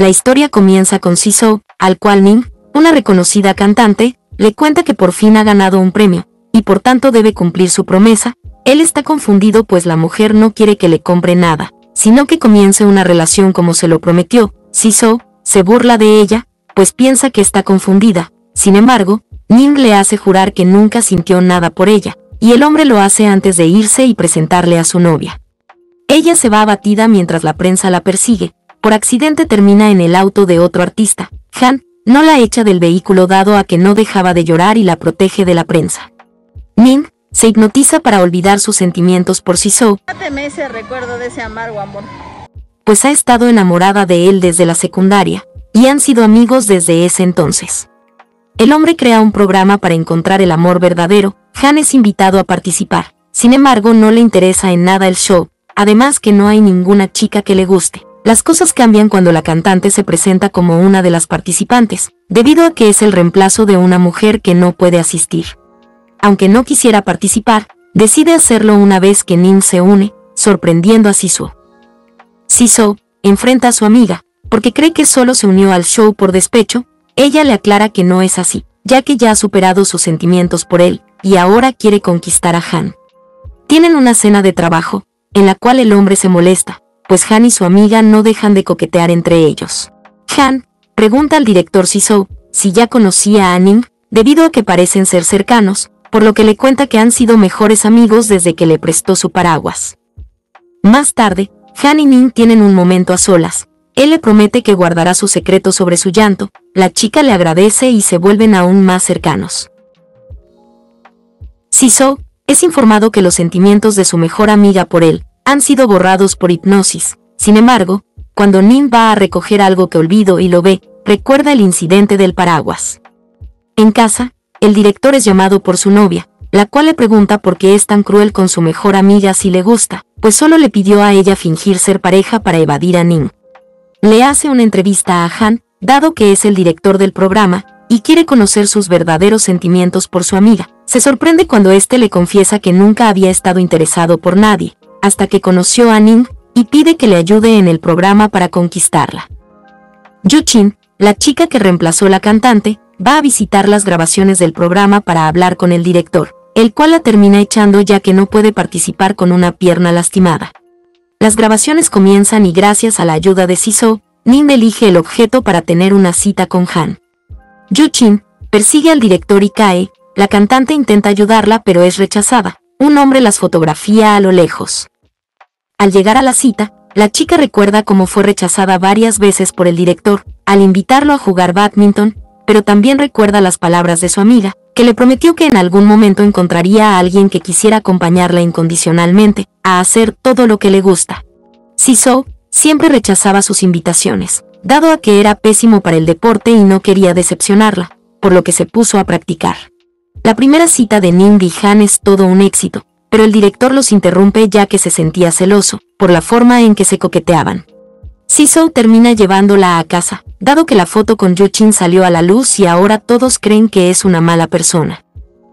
La historia comienza con Jisoo, al cual Ning, una reconocida cantante, le cuenta que por fin ha ganado un premio, y por tanto debe cumplir su promesa. Él está confundido pues la mujer no quiere que le compre nada, sino que comience una relación como se lo prometió. Jisoo se burla de ella, pues piensa que está confundida. Sin embargo, Ning le hace jurar que nunca sintió nada por ella, y el hombre lo hace antes de irse y presentarle a su novia. Ella se va abatida mientras la prensa la persigue. Por accidente termina en el auto de otro artista. Han no la echa del vehículo dado a que no dejaba de llorar y la protege de la prensa. Ning se hipnotiza para olvidar sus sentimientos por Jisoo, Dáteme ese recuerdo de ese amargo amor. pues ha estado enamorada de él desde la secundaria, y han sido amigos desde ese entonces. El hombre crea un programa para encontrar el amor verdadero. Han es invitado a participar, sin embargo no le interesa en nada el show, además que no hay ninguna chica que le guste. Las cosas cambian cuando la cantante se presenta como una de las participantes, debido a que es el reemplazo de una mujer que no puede asistir. Aunque no quisiera participar, decide hacerlo una vez que Ning se une, sorprendiendo a Jisoo. Jisoo enfrenta a su amiga, porque cree que solo se unió al show por despecho. Ella le aclara que no es así, ya que ya ha superado sus sentimientos por él, y ahora quiere conquistar a Han. Tienen una cena de trabajo, en la cual el hombre se molesta, pues Han y su amiga no dejan de coquetear entre ellos. Han pregunta al director Jisoo si ya conocía a Ning, debido a que parecen ser cercanos, por lo que le cuenta que han sido mejores amigos desde que le prestó su paraguas. Más tarde, Han y Ning tienen un momento a solas. Él le promete que guardará su secreto sobre su llanto, la chica le agradece y se vuelven aún más cercanos. Jisoo es informado que los sentimientos de su mejor amiga por él han sido borrados por hipnosis. Sin embargo, cuando Ning va a recoger algo que olvidó y lo ve, recuerda el incidente del paraguas. En casa, el director es llamado por su novia, la cual le pregunta por qué es tan cruel con su mejor amiga si le gusta, pues solo le pidió a ella fingir ser pareja para evadir a Ning. Le hace una entrevista a Han, dado que es el director del programa, y quiere conocer sus verdaderos sentimientos por su amiga. Se sorprende cuando éste le confiesa que nunca había estado interesado por nadie, hasta que conoció a Ning, y pide que le ayude en el programa para conquistarla. Yu-Chin, la chica que reemplazó la cantante, va a visitar las grabaciones del programa para hablar con el director, el cual la termina echando ya que no puede participar con una pierna lastimada. Las grabaciones comienzan y gracias a la ayuda de Jisoo, Ning elige el objeto para tener una cita con Han. Yu-Chin persigue al director y cae. La cantante intenta ayudarla pero es rechazada. Un hombre las fotografía a lo lejos. Al llegar a la cita, la chica recuerda cómo fue rechazada varias veces por el director al invitarlo a jugar bádminton, pero también recuerda las palabras de su amiga, que le prometió que en algún momento encontraría a alguien que quisiera acompañarla incondicionalmente, a hacer todo lo que le gusta. Jisoo siempre rechazaba sus invitaciones, dado a que era pésimo para el deporte y no quería decepcionarla, por lo que se puso a practicar. La primera cita de Ning y Han es todo un éxito, pero el director los interrumpe ya que se sentía celoso, por la forma en que se coqueteaban. Jisoo termina llevándola a casa, dado que la foto con Yu-Chin salió a la luz y ahora todos creen que es una mala persona.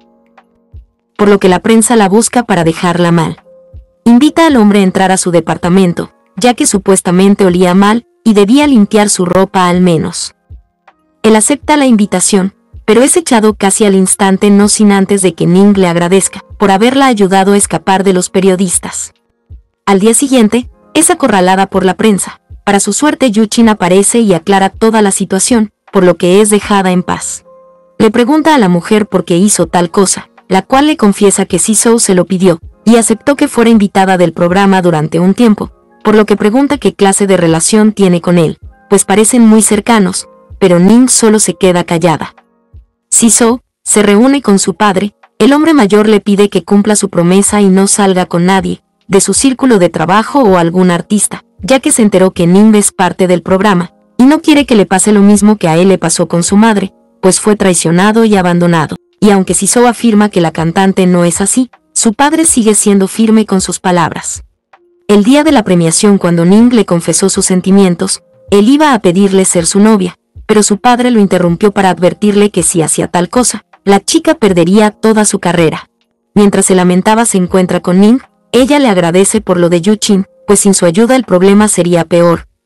Por lo que la prensa la busca para dejarla mal. Invita al hombre a entrar a su departamento, ya que supuestamente olía mal y debía limpiar su ropa al menos. Él acepta la invitación, pero es echado casi al instante no sin antes de que Ning le agradezca por haberla ayudado a escapar de los periodistas. Al día siguiente, es acorralada por la prensa. Para su suerte Yu-Chin aparece y aclara toda la situación, por lo que es dejada en paz. Le pregunta a la mujer por qué hizo tal cosa, la cual le confiesa que Jisoo se lo pidió, y aceptó que fuera invitada del programa durante un tiempo, por lo que pregunta qué clase de relación tiene con él, pues parecen muy cercanos, pero Ning solo se queda callada. Jisoo se reúne con su padre. El hombre mayor le pide que cumpla su promesa y no salga con nadie, de su círculo de trabajo o algún artista, ya que se enteró que Ning es parte del programa, y no quiere que le pase lo mismo que a él le pasó con su madre, pues fue traicionado y abandonado. Y aunque Jisoo afirma que la cantante no es así, su padre sigue siendo firme con sus palabras. El día de la premiación, cuando Ning le confesó sus sentimientos, él iba a pedirle ser su novia, pero su padre lo interrumpió para advertirle que si hacía tal cosa, la chica perdería toda su carrera. Mientras se lamentaba se encuentra con Ning, ella le agradece por lo de Yu-Chin, pues sin su ayuda el problema sería peor,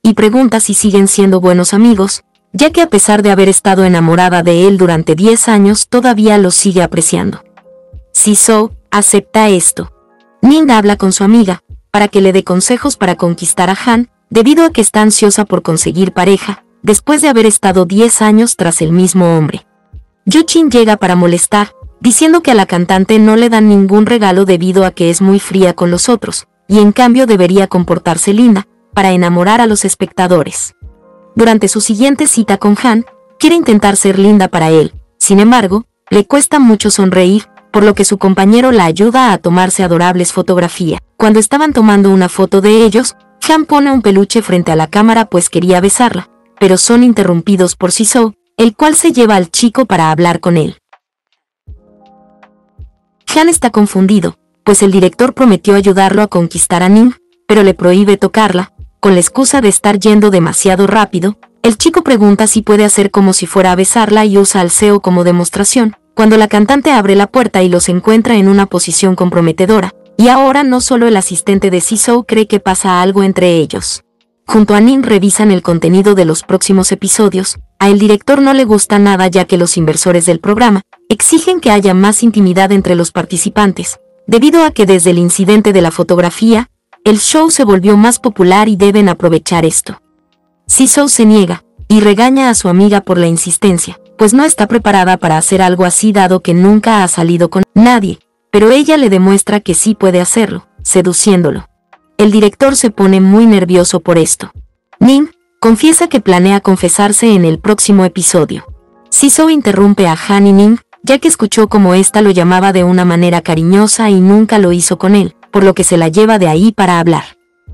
y pregunta si siguen siendo buenos amigos, ya que a pesar de haber estado enamorada de él durante 10 años todavía lo sigue apreciando. Jisoo acepta esto. Ning habla con su amiga, para que le dé consejos para conquistar a Han, debido a que está ansiosa por conseguir pareja, después de haber estado 10 años tras el mismo hombre. Yoo-chin llega para molestar, diciendo que a la cantante no le dan ningún regalo debido a que es muy fría con los otros, y en cambio debería comportarse linda, para enamorar a los espectadores. Durante su siguiente cita con Han, quiere intentar ser linda para él, sin embargo, le cuesta mucho sonreír, por lo que su compañero la ayuda a tomarse adorables fotografías. Cuando estaban tomando una foto de ellos, Han pone un peluche frente a la cámara pues quería besarla, pero son interrumpidos por Jisoo, el cual se lleva al chico para hablar con él. Han está confundido, pues el director prometió ayudarlo a conquistar a Ning, pero le prohíbe tocarla, con la excusa de estar yendo demasiado rápido. El chico pregunta si puede hacer como si fuera a besarla y usa al CEO como demostración, cuando la cantante abre la puerta y los encuentra en una posición comprometedora, y ahora no solo el asistente de Jisoo cree que pasa algo entre ellos. Junto a Ning revisan el contenido de los próximos episodios. A el director no le gusta nada ya que los inversores del programa exigen que haya más intimidad entre los participantes, debido a que desde el incidente de la fotografía, el show se volvió más popular y deben aprovechar esto. Jisoo se niega, y regaña a su amiga por la insistencia, pues no está preparada para hacer algo así dado que nunca ha salido con nadie, pero ella le demuestra que sí puede hacerlo, seduciéndolo. El director se pone muy nervioso por esto. Ning confiesa que planea confesarse en el próximo episodio. Jisoo interrumpe a Han y Ning, ya que escuchó cómo ésta lo llamaba de una manera cariñosa y nunca lo hizo con él, por lo que se la lleva de ahí para hablar.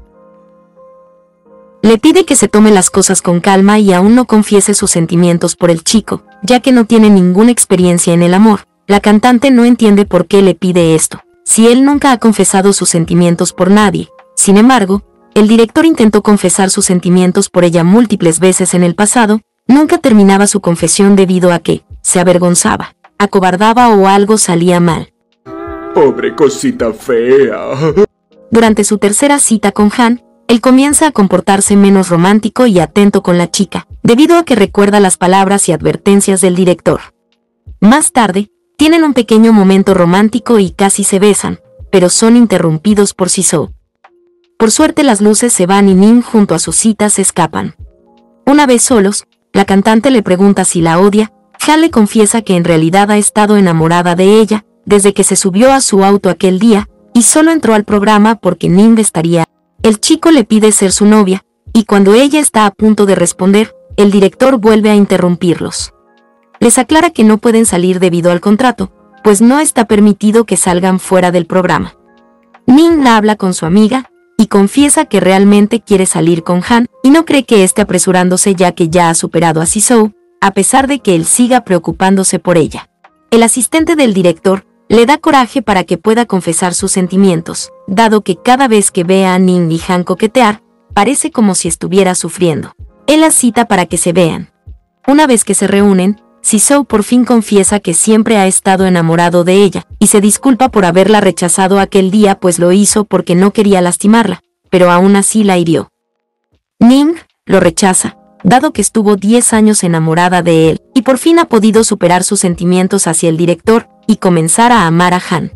Le pide que se tome las cosas con calma y aún no confiese sus sentimientos por el chico, ya que no tiene ninguna experiencia en el amor. La cantante no entiende por qué le pide esto, si él nunca ha confesado sus sentimientos por nadie. Sin embargo, el director intentó confesar sus sentimientos por ella múltiples veces en el pasado, nunca terminaba su confesión debido a que se avergonzaba, acobardaba o algo salía mal. Pobre cosita fea. Durante su tercera cita con Han, él comienza a comportarse menos romántico y atento con la chica, debido a que recuerda las palabras y advertencias del director. Más tarde, tienen un pequeño momento romántico y casi se besan, pero son interrumpidos por Jisoo. Por suerte las luces se van y Ning junto a su cita se escapan. Una vez solos, la cantante le pregunta si la odia. Han le confiesa que en realidad ha estado enamorada de ella, desde que se subió a su auto aquel día, y solo entró al programa porque Ning estaría. El chico le pide ser su novia, y cuando ella está a punto de responder, el director vuelve a interrumpirlos. Les aclara que no pueden salir debido al contrato, pues no está permitido que salgan fuera del programa. Ning habla con su amiga, y confiesa que realmente quiere salir con Han, y no cree que esté apresurándose ya que ya ha superado a Jisoo, a pesar de que él siga preocupándose por ella. El asistente del director le da coraje para que pueda confesar sus sentimientos, dado que cada vez que ve a Ning y Han coquetear, parece como si estuviera sufriendo. Él la cita para que se vean. Una vez que se reúnen, Jisoo por fin confiesa que siempre ha estado enamorado de ella, y se disculpa por haberla rechazado aquel día pues lo hizo porque no quería lastimarla, pero aún así la hirió. Ning lo rechaza, dado que estuvo 10 años enamorada de él, y por fin ha podido superar sus sentimientos hacia el director, y comenzar a amar a Han.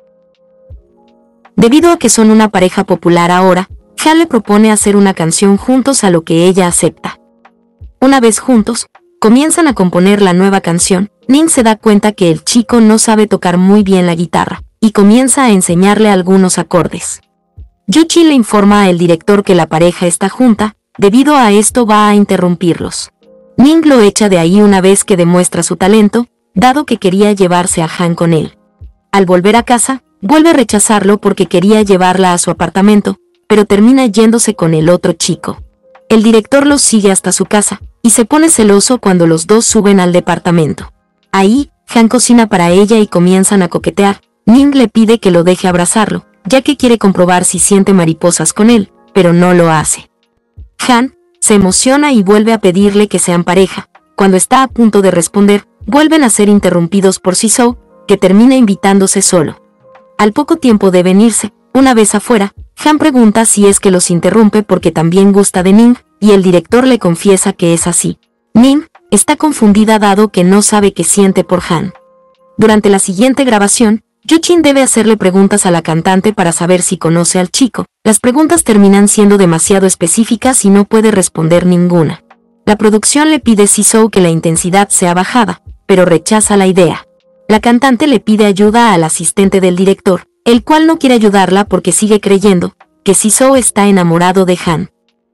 Debido a que son una pareja popular ahora, Han le propone hacer una canción juntos a lo que ella acepta. Una vez juntos, comienzan a componer la nueva canción. Ning se da cuenta que el chico no sabe tocar muy bien la guitarra, y comienza a enseñarle algunos acordes. Yoo-chin le informa al director que la pareja está junta, debido a esto va a interrumpirlos. Ning lo echa de ahí una vez que demuestra su talento, dado que quería llevarse a Han con él. Al volver a casa, vuelve a rechazarlo porque quería llevarla a su apartamento, pero termina yéndose con el otro chico. El director los sigue hasta su casa, y se pone celoso cuando los dos suben al departamento. Ahí, Han cocina para ella y comienzan a coquetear. Ning le pide que lo deje abrazarlo, ya que quiere comprobar si siente mariposas con él, pero no lo hace. Han se emociona y vuelve a pedirle que sean pareja. Cuando está a punto de responder, vuelven a ser interrumpidos por Jisoo, que termina invitándose solo. Al poco tiempo de venirse, una vez afuera, Han pregunta si es que los interrumpe porque también gusta de Ning, y el director le confiesa que es así. Ning está confundida dado que no sabe qué siente por Han. Durante la siguiente grabación, Yoo-jin debe hacerle preguntas a la cantante para saber si conoce al chico. Las preguntas terminan siendo demasiado específicas y no puede responder ninguna. La producción le pide a Jisoo que la intensidad sea bajada, pero rechaza la idea. La cantante le pide ayuda al asistente del director, el cual no quiere ayudarla porque sigue creyendo que Jisoo está enamorado de Han.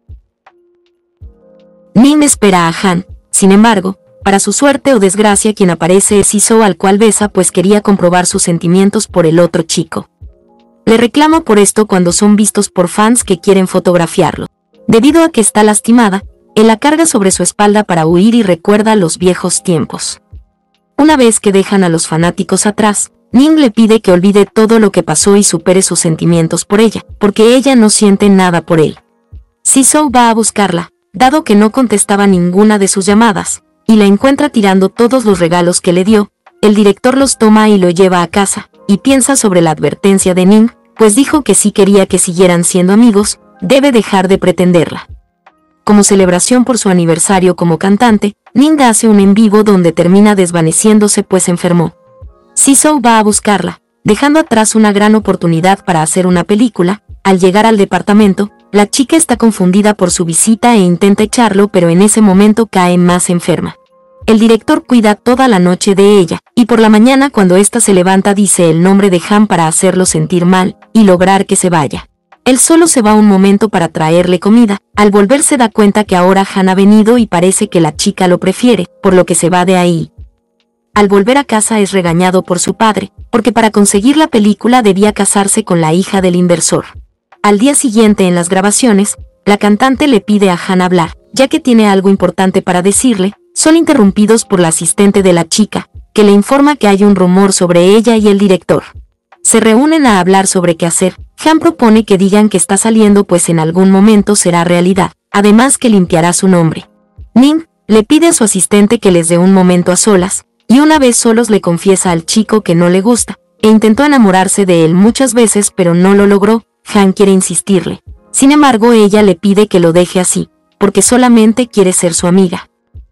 Ning espera a Han, sin embargo, para su suerte o desgracia quien aparece es Jisoo, al cual besa pues quería comprobar sus sentimientos por el otro chico. Le reclama por esto cuando son vistos por fans que quieren fotografiarlo. Debido a que está lastimada, él la carga sobre su espalda para huir y recuerda los viejos tiempos. Una vez que dejan a los fanáticos atrás, Ning le pide que olvide todo lo que pasó y supere sus sentimientos por ella, porque ella no siente nada por él. Jisoo va a buscarla, dado que no contestaba ninguna de sus llamadas, y la encuentra tirando todos los regalos que le dio. El director los toma y lo lleva a casa, y piensa sobre la advertencia de Ning, pues dijo que si quería que siguieran siendo amigos, debe dejar de pretenderla. Como celebración por su aniversario como cantante, Ning hace un en vivo donde termina desvaneciéndose pues enfermó. Jisoo va a buscarla, dejando atrás una gran oportunidad para hacer una película. Al llegar al departamento, la chica está confundida por su visita e intenta echarlo, pero en ese momento cae más enferma. El director cuida toda la noche de ella, y por la mañana cuando ésta se levanta dice el nombre de Han para hacerlo sentir mal y lograr que se vaya. Él solo se va un momento para traerle comida. Al volver se da cuenta que ahora Han ha venido y parece que la chica lo prefiere, por lo que se va de ahí. Al volver a casa es regañado por su padre, porque para conseguir la película debía casarse con la hija del inversor. Al día siguiente en las grabaciones, la cantante le pide a Han hablar, ya que tiene algo importante para decirle. Son interrumpidos por la asistente de la chica, que le informa que hay un rumor sobre ella y el director. Se reúnen a hablar sobre qué hacer. Han propone que digan que está saliendo pues en algún momento será realidad, además que limpiará su nombre. Ning le pide a su asistente que les dé un momento a solas, y una vez solos le confiesa al chico que no le gusta, e intentó enamorarse de él muchas veces pero no lo logró. Han quiere insistirle. Sin embargo ella le pide que lo deje así, porque solamente quiere ser su amiga.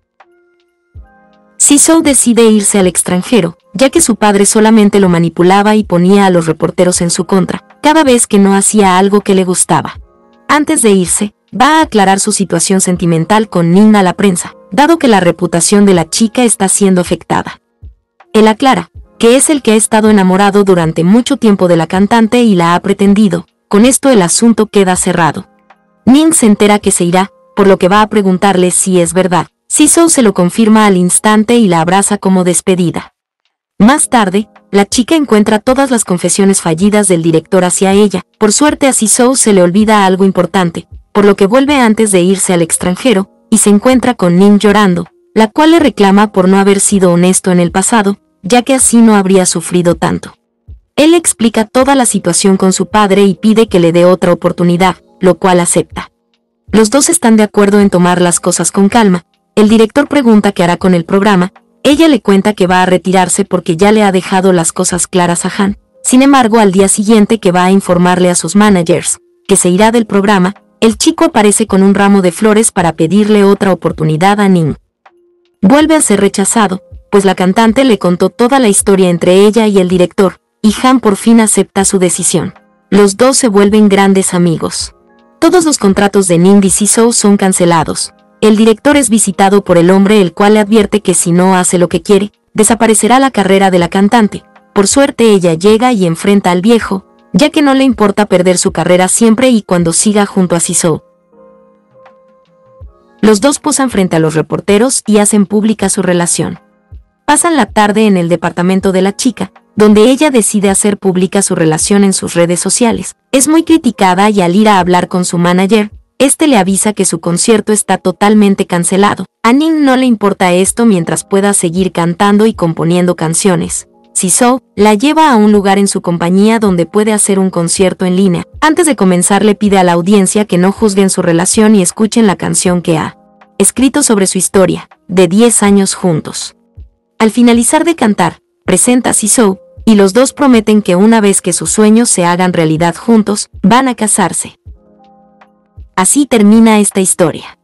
Jisoo decide irse al extranjero, ya que su padre solamente lo manipulaba y ponía a los reporteros en su contra, cada vez que no hacía algo que le gustaba. Antes de irse, va a aclarar su situación sentimental con Ning a la prensa, dado que la reputación de la chica está siendo afectada. Él aclara que es el que ha estado enamorado durante mucho tiempo de la cantante y la ha pretendido. Con esto el asunto queda cerrado. Ning se entera que se irá, por lo que va a preguntarle si es verdad. Jisoo se lo confirma al instante y la abraza como despedida. Más tarde, la chica encuentra todas las confesiones fallidas del director hacia ella. Por suerte a Jisoo se le olvida algo importante, por lo que vuelve antes de irse al extranjero, y se encuentra con Ning llorando, la cual le reclama por no haber sido honesto en el pasado, ya que así no habría sufrido tanto. Él le explica toda la situación con su padre y pide que le dé otra oportunidad, lo cual acepta. Los dos están de acuerdo en tomar las cosas con calma. El director pregunta qué hará con el programa. Ella le cuenta que va a retirarse porque ya le ha dejado las cosas claras a Han. Sin embargo, al día siguiente que va a informarle a sus managers que se irá del programa, el chico aparece con un ramo de flores para pedirle otra oportunidad a Ning. Vuelve a ser rechazado, pues la cantante le contó toda la historia entre ella y el director, y Han por fin acepta su decisión. Los dos se vuelven grandes amigos. Todos los contratos de Ning y Jisoo son cancelados. El director es visitado por el hombre, el cual le advierte que si no hace lo que quiere, desaparecerá la carrera de la cantante. Por suerte ella llega y enfrenta al viejo, ya que no le importa perder su carrera siempre y cuando siga junto a Jisoo. Los dos posan frente a los reporteros y hacen pública su relación. Pasan la tarde en el departamento de la chica, donde ella decide hacer pública su relación en sus redes sociales. Es muy criticada y al ir a hablar con su manager, este le avisa que su concierto está totalmente cancelado. A Ning no le importa esto mientras pueda seguir cantando y componiendo canciones. Jisoo la lleva a un lugar en su compañía donde puede hacer un concierto en línea. Antes de comenzar le pide a la audiencia que no juzguen su relación y escuchen la canción que ha escrito sobre su historia, de 10 años juntos. Al finalizar de cantar, presenta a Jisoo, y los dos prometen que una vez que sus sueños se hagan realidad juntos, van a casarse. Así termina esta historia.